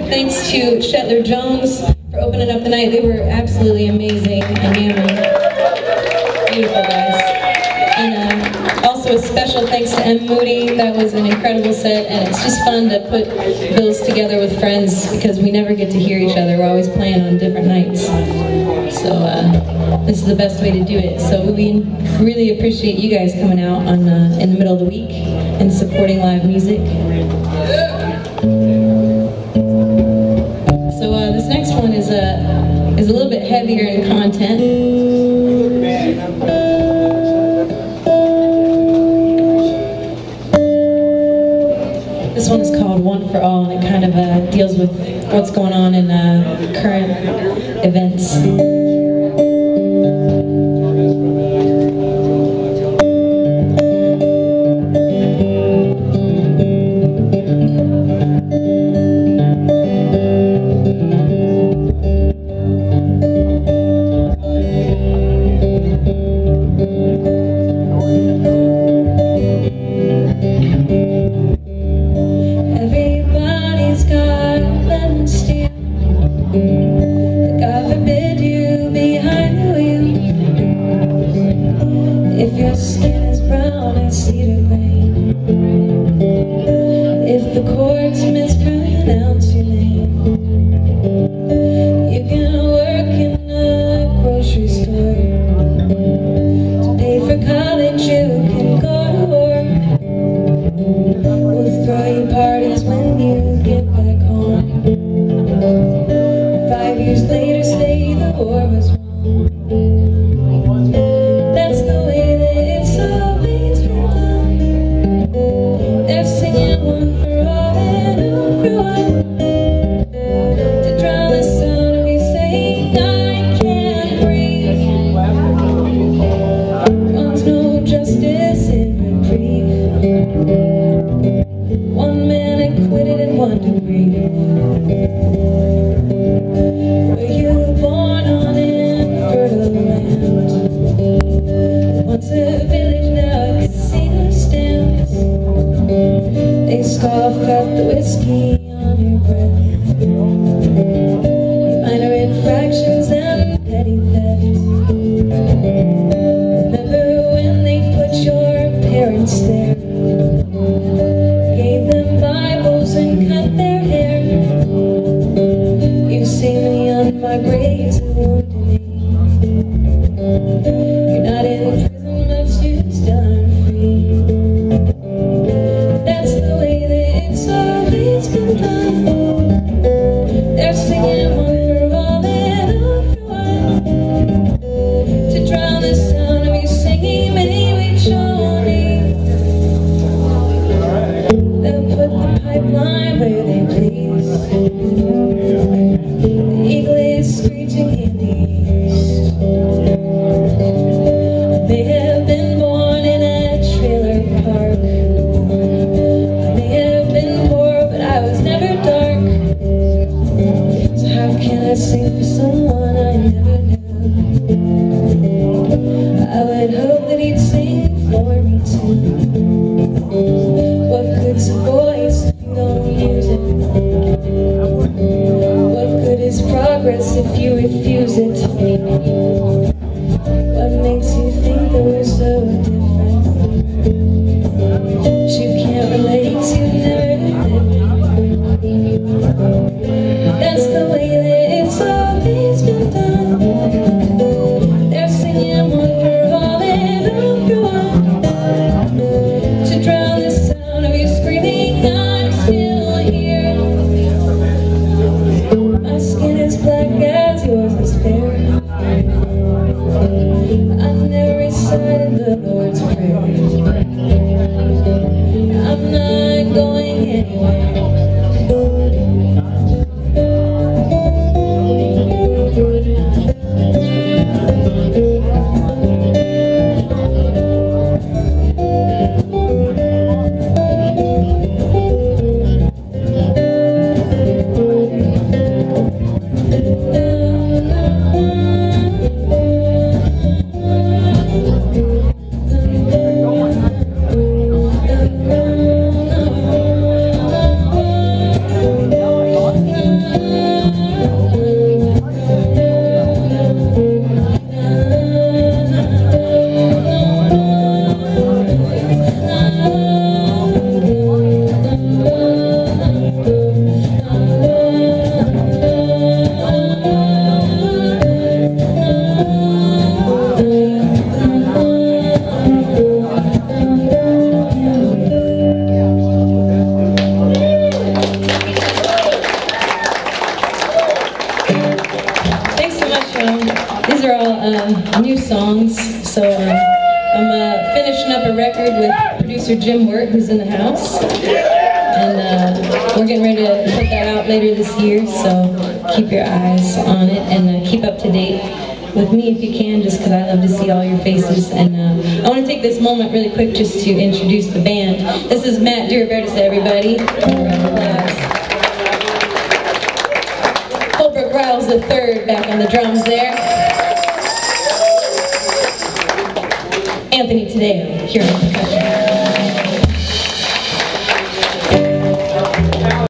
thanks to Shetler Jones for opening up the night. They were absolutely amazing and yamming. Beautiful guys. And also a special thanks to M. Moody. That was an incredible set, and it's just fun to put bills together with friends because we never get to hear each other. We're always playing on different nights. So this is the best way to do it. So we really appreciate you guys coming out on in the middle of the week and supporting live music. So this next one is a little bit heavier in content. This one is called One for All, and it kind of deals with what's going on in current events. I'm not going anywhere. songs. So I'm finishing up a record with producer Jim Wirt, who's in the house. And we're getting ready to put that out later this year, so keep your eyes on it and keep up to date with me if you can, just because I love to see all your faces. And I want to take this moment really quick just to introduce the band. This is Matt Durabertis, everybody. Holbrook Riles III back on the drums there. Anthony Tadeo here on percussion.